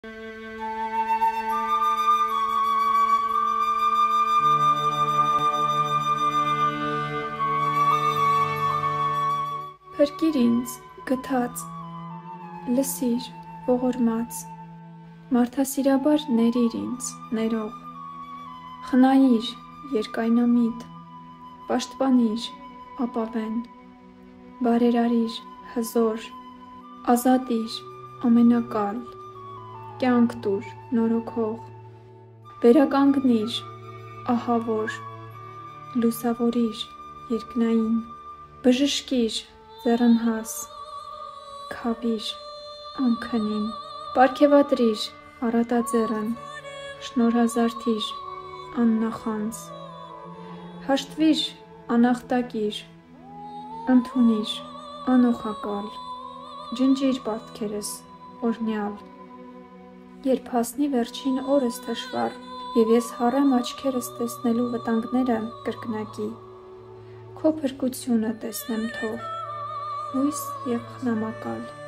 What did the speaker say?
Փրկիր ինձ, գթած, լսիր, ողորմած, մարդասիրաբար ներիր ինձ, ներող, խնայիր, երկայնամիտ, պաշտպանիր, ապավեն, բարերարիր, հզոր, ազատիր, ամենակալ, կյանք տուր, նորոգող, վերականգնիր, ահավոր, լուսավորիր, երկնային, բժշկիր, ձեռնհաս, քավիր, անքնին, պարգևատրիր, առատաձեռն, շնորհազարդիր, աննախանձ, հաշտվիր, անախտակիր, ընդունիր, անօխակալ, ջնջիր պարտքերս, օրհնյալ, երբ հասնի վերջին օրս թշվառ, և ես հառեմ աչքերս տեսնելու վտանգները կրկնակի, քո փրկությունը տեսնեմ թող, հույս և խնամակալ,